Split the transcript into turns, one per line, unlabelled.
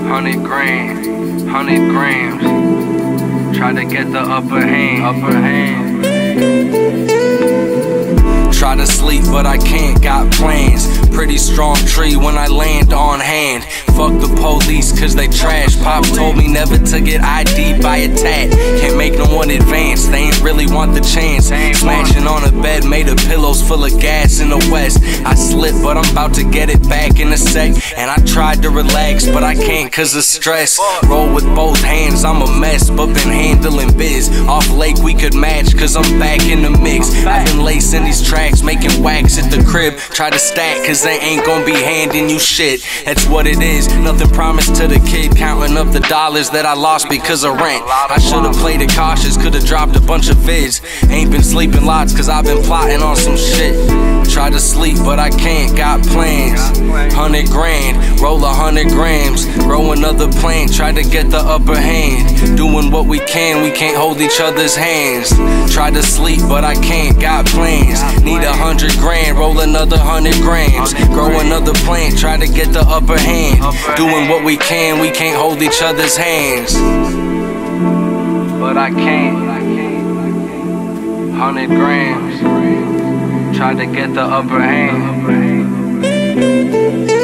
100 grams, 100 grams. Try to get the upper hand. Try to sleep, but I can't, got plans. Pretty strong tree when I land on hand. Fuck the police, cause they trash. Pops told me never to get ID'd by a tat. Can't make no one advance, they ain't really want the chance. Smashing on a bed, made of pillows full of gas in the west. I slipped, but I'm about to get it back in a sec. And I tried to relax, but I can't cause of stress. Roll with both hands, I'm a mess, but been handling biz. Off lake we could match, cause I'm back in the mix. I've been lacing these tracks, making wax at the crib. Try to stack, cause they ain't gon' be handing you shit. That's what it is, nothing promised to the kid. Counting up the dollars that I lost because of rent. I should've played it cautious, could've dropped a bunch of vids. Ain't been sleeping lots, cause I've been plotting on some shit. Try to sleep, but I can't, got plans. 100 grand, roll 100 grams. Grow another plant, try to get the upper hand. Doing what we can't hold each other's hands. Try to sleep, but I can't, got plans. Need 100 grand, roll another 100 grams. Grow another plant, try to get the upper hand. Doing what we can't hold each other's hands. But I can't. 100 grams, try to get the upper hand.